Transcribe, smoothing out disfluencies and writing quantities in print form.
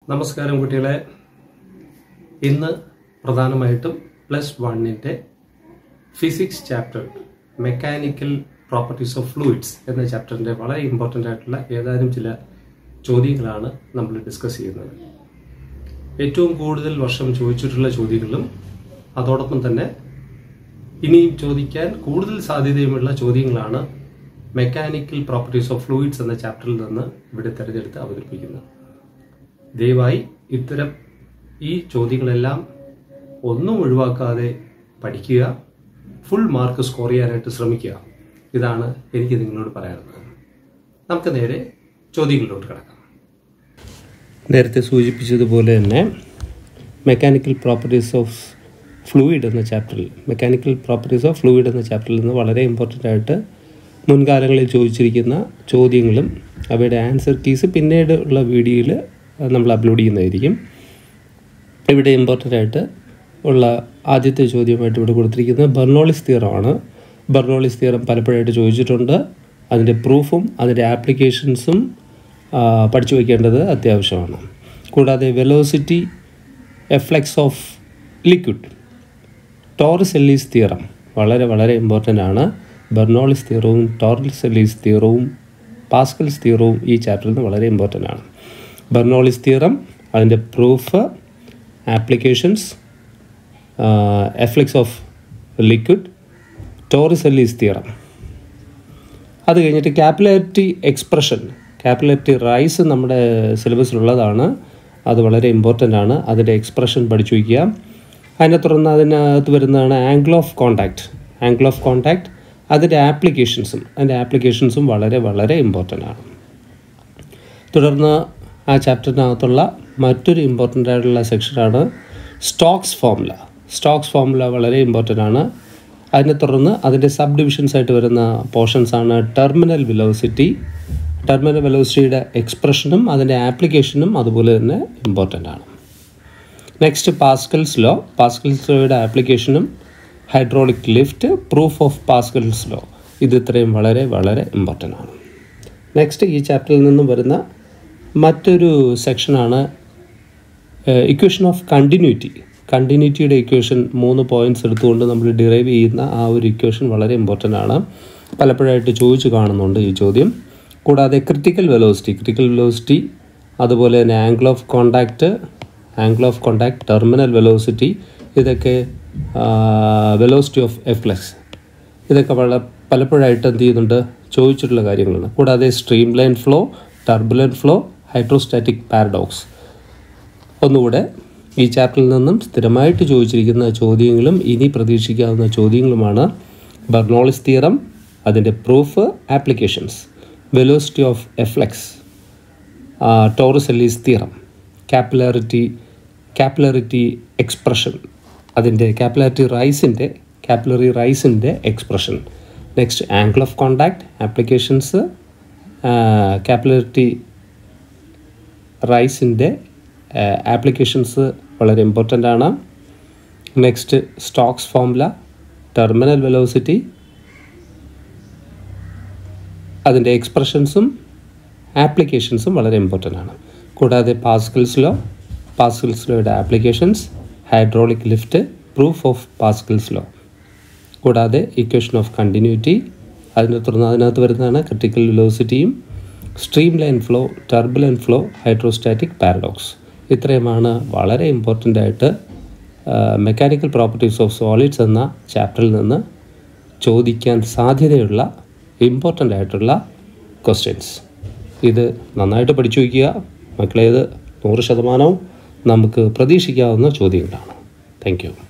നമസ്കാരം കുട്ടികളെ. ഇന്ന് പ്രധാനമായിട്ടും +1 physics chapter mechanical properties of fluids എന്ന ചാപ്റ്ററിന്റെ വളരെ ഇമ്പോർട്ടൻ്റ് ആയിട്ടുള്ള ഏതാനും ചില ചോദ്യങ്ങളാണ് നമ്മൾ ഡിസ്കസ് ചെയ്യുന്നത്. ഏറ്റവും കൂടുതൽ വർഷം ചോദിച്ചിട്ടുള്ള ചോദ്യങ്ങളും അതോടൊപ്പം തന്നെ ഇനിയും ചോദിക്കാൻ കൂടുതൽ സാധ്യതയുമുള്ള ചോദ്യങ്ങളാണ് മെക്കാനിക്കൽ പ്രോപ്പർട്ടീസ് ഓഫ് ഫ്ലൂയിഡ്സ് എന്ന ചാപ്റ്ററിൽ നിന്ന് ഇവിടെ തിരഞ്ഞെടുത്ത് അവതരിപ്പിക്കുന്നത്. ദയവായി ഇത്തരം ഈ ചോദ്യങ്ങളെല്ലാം ഒന്നും ഒഴിവാക്കാതെ പഠിക്കുക, ഫുൾ മാർക്ക് സ്കോർ ചെയ്യാനായിട്ട് ശ്രമിക്കുക. ഇതാണ് എനിക്ക് നിങ്ങളോട് പറയാനുള്ളത്. നമുക്ക് നേരെ ചോദ്യങ്ങളിലോട്ട് കിടക്കാം. നേരത്തെ സൂചിപ്പിച്ചതുപോലെ തന്നെ മെക്കാനിക്കൽ പ്രോപ്പർട്ടീസ് ഓഫ് ഫ്ലൂയിഡ് എന്ന ചാപ്റ്ററിൽ നിന്ന് വളരെ ഇമ്പോർട്ടൻ്റ് ആയിട്ട് മുൻകാലങ്ങളിൽ ചോദിച്ചിരിക്കുന്ന ചോദ്യങ്ങളും അവയുടെ ആൻസർ കീസ് പിന്നീട് ഉള്ള വീഡിയോയിൽ നമ്മൾ അപ്ലോഡ് ചെയ്യുന്നതായിരിക്കും. ഇവിടെ ഇമ്പോർട്ടൻ്റ് ആയിട്ട് ഉള്ള ആദ്യത്തെ ചോദ്യമായിട്ട് ഇവിടെ കൊടുത്തിരിക്കുന്നത് ബെർണോളിസ് തിയറമാണ്. ബെർണോളിസ് തിയറം പലപ്പോഴായിട്ട് ചോദിച്ചിട്ടുണ്ട്. അതിൻ്റെ പ്രൂഫും അതിൻ്റെ ആപ്ലിക്കേഷൻസും പഠിച്ചു വയ്ക്കേണ്ടത് അത്യാവശ്യമാണ്. കൂടാതെ velocity efflux of liquid, Torricelli's theorem വളരെ വളരെ ഇമ്പോർട്ടൻ്റ് ആണ്. ബെർണോളിസ് തിയറവും ടോർറിസെല്ലീസ് തിയറവും പാസ്കൽസ് തിയറവും ഈ ചാപ്റ്ററിൽ നിന്ന് വളരെ ഇമ്പോർട്ടൻ്റ് ആണ്. ബെർണോളിസ് തിയറം, അതിൻ്റെ proof, applications, efflux of liquid, Torricelli's theorem. അത് കഴിഞ്ഞിട്ട് കാപ്പിലാരിറ്റി എക്സ്പ്രഷൻ, കാപ്പിലാരിറ്റി റൈസ് നമ്മുടെ സിലബസിലുള്ളതാണ്. അത് വളരെ ഇമ്പോർട്ടൻ്റ് ആണ്. അതിൻ്റെ എക്സ്പ്രഷൻ പഠിച്ചു വയ്ക്കുക. അതിനെ തുടർന്ന് അതിനകത്ത് വരുന്നതാണ് ആംഗിൾ ഓഫ് കോണ്ടാക്ട്. അതിൻ്റെ ആപ്ലിക്കേഷൻസും വളരെ വളരെ ഇമ്പോർട്ടൻ്റ് ആണ്. തുടർന്ന് ആ ചാപ്റ്ററിനകത്തുള്ള മറ്റൊരു ഇമ്പോർട്ടൻ്റ് ആയിട്ടുള്ള സെക്ഷനാണ് സ്റ്റോക്സ് ഫോർമുല വളരെ ഇമ്പോർട്ടൻ്റ് ആണ്. അതിനെ തുടർന്ന് അതിൻ്റെ സബ് ഡിവിഷൻസ് ആയിട്ട് വരുന്ന പോർഷൻസാണ് ടെർമിനൽ വെലോസിറ്റിയുടെ എക്സ്പ്രഷനും അതിൻ്റെ ആപ്ലിക്കേഷനും അതുപോലെ തന്നെ ഇമ്പോർട്ടൻ്റ് ആണ്. നെക്സ്റ്റ് പാസ്കൽസ് ലോയുടെ ആപ്ലിക്കേഷനും hydraulic lift, proof of Pascal's law, ഇത് ഇത്രയും വളരെ വളരെ ഇമ്പോർട്ടൻ്റ് ആണ്. നെക്സ്റ്റ് ഈ ചാപ്റ്ററിൽ നിന്നും വരുന്ന മറ്റൊരു സെക്ഷനാണ് ഇക്വേഷൻ ഓഫ് കണ്ടിന്യൂറ്റിയുടെ ഇക്വേഷൻ. 3 പോയിൻറ്റ്സ് എടുത്തുകൊണ്ട് നമ്മൾ ഡിറൈവ് ചെയ്യുന്ന ആ ഒരു ഇക്വേഷൻ വളരെ ഇമ്പോർട്ടൻ്റ് ആണ്. പലപ്പോഴായിട്ട് ചോദിച്ചു കാണുന്നുണ്ട് ഈ ചോദ്യം. കൂടാതെ ക്രിട്ടിക്കൽ വെലോസിറ്റി, അതുപോലെ തന്നെ angle of contact, terminal velocity, ഇതൊക്കെ വെലോസിറ്റി ഓഫ് എഫ്ലെക്സ്, ഇതൊക്കെ പലപ്പോഴായിട്ട് എന്ത് ചെയ്യുന്നുണ്ട്, ചോദിച്ചിട്ടുള്ള കാര്യങ്ങളാണ്. കൂടാതെ stream line flow, turbulent flow, hydrostatic paradox. ഒന്നുകൂടെ ഈ ചാപ്റ്ററിൽ നിന്നും സ്ഥിരമായിട്ട് ചോദിച്ചിരിക്കുന്ന ചോദ്യങ്ങളും ഇനി പ്രതീക്ഷിക്കാവുന്ന ചോദ്യങ്ങളുമാണ് ബെർണോളിസ് തിയറം, അതിൻ്റെ proof, applications, velocity of efflux, Torricelli's theorem, capillary expression, അതിൻ്റെ കാപ്പിലറി റൈസിൻ്റെ expression. Next angle of contact, applications, capillary റൈസിൻ്റെ ആപ്ലിക്കേഷൻസ് വളരെ ഇമ്പോർട്ടൻ്റ് ആണ്. Next Stokes formula, terminal velocity, അതിൻ്റെ എക്സ്പ്രഷൻസും ആപ്ലിക്കേഷൻസും വളരെ ഇമ്പോർട്ടൻ്റ് ആണ്. കൂടാതെ പാസ്കൽസ് ലോയുടെ applications, hydraulic lift, proof of Pascal's law. കൂടാതെ ഇക്വേഷൻ ഓഫ് കണ്ടിന്യൂറ്റി, അതിനകത്ത് വരുന്നതാണ് ക്രിട്ടിക്കൽ വെലോസിറ്റിയും, stream line flow, turbulent flow, hydrostatic paradox. ഇത്രയുമാണ് വളരെ ഇമ്പോർട്ടൻ്റ് ആയിട്ട് മെക്കാനിക്കൽ പ്രോപ്പർട്ടീസ് ഓഫ് സോളിഡ്സ് എന്ന ചാപ്റ്ററിൽ നിന്ന് ചോദിക്കാൻ സാധ്യതയുള്ള ഇമ്പോർട്ടൻ്റ് ആയിട്ടുള്ള ക്വസ്റ്റ്യൻസ്. ഇത് നന്നായിട്ട് പഠിച്ചു വയ്ക്കുക മക്കളെ. ഇത് 100% നമുക്ക് പ്രതീക്ഷിക്കാവുന്ന ചോദ്യങ്ങളാണ്. Thank U.